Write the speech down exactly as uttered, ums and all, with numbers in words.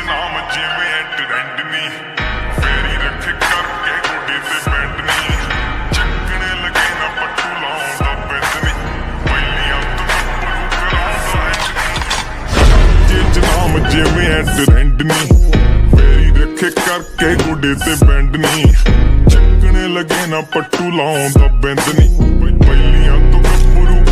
नाम जिवें ट्रेंड नी फेरी रख करके गोडे ते बैंड नी चकने लगे ना पट्टू लाउंदा बिंद नी पहिलियां तो गब्बरू कराउंदा जे नाम जिवें ट्रेंड नी फेरी रख करके गोडे ते बैंड नी चकने लगे ना पट्टू लाउंदा बिंद नी पहिलियां तो गब्बरू